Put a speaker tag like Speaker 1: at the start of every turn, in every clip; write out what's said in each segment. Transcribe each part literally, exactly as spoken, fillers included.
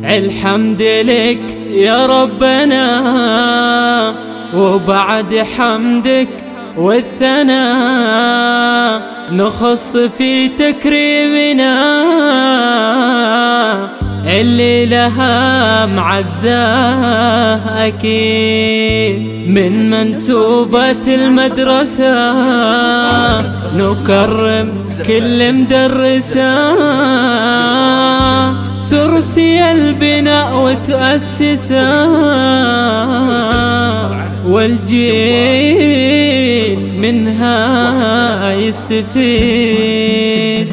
Speaker 1: الحمد لك يا ربنا، وبعد حمدك والثناء نخص في تكريمنا اللي لها معزاه أكيد. من منسوبات المدرسة نكرم كل مدرسة ترسي البناء وتأسسه، والجيل منها يستفيد.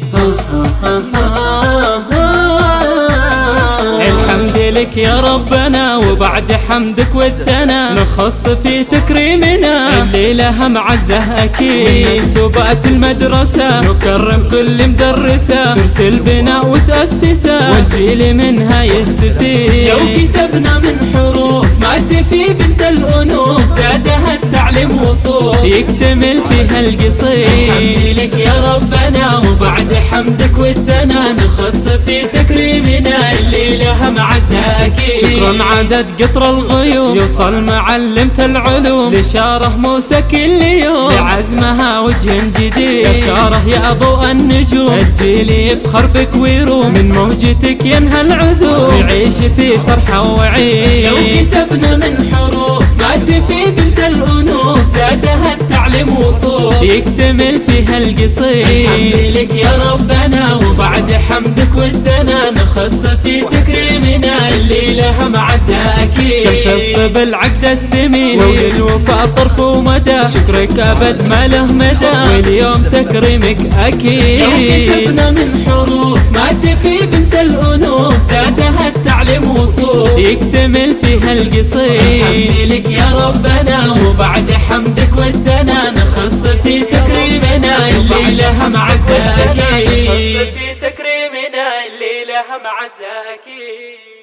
Speaker 1: الحمد لك يا ربنا، وبعد حمدك والثناء نخص في تكريمنا اللي لها معزه أكيد. من منسوبات المدرسة نكرم كل مدرسة ترسي البناء وتأسسه، والجيل منها يستفيد. لو كتبنا من حروف ما تفي بنت الأنوف زادها التعليم وصول يكتمل فيها القصيد. الحمد لك يا ربنا، وبعد حمدك والثناء نخص في تكريمنا اللي لها معزه أكيد. شكرا عدد قطر الغيوم يوصل معلمة العلوم لشاره موسى كل يوم لعزمها وجه جديد. يا شاره يا ضوء النجوم الجيل يفخر بك ويروم، من موجتك ينهى العزوم يعيش في فرحة وعيد. لو كتبنا من حروف ما تفي بنت الأنوف زادها التعليم وصول يكتمل فيها القصيد. الحمد لك يا ربنا، وبعد حمدك والثناء نخص في تكريمنا اللي لها معزه أكيد. تخص بالعقد الثمين وللوفاء طرف ومدى، شكرك أبد ما له مدى واليوم تكريمك أكيد. لو كتبنا من حروف ما تفي بنت الأنوف زادها التعليم وصول يكتمل فيها القصيد. الحمد لك يا ربنا، وبعد حمدك والثناء نخص في تكريمنا اللي لها معزه أكيد. نخص في تكريمنا اللي لها معزه أكيد.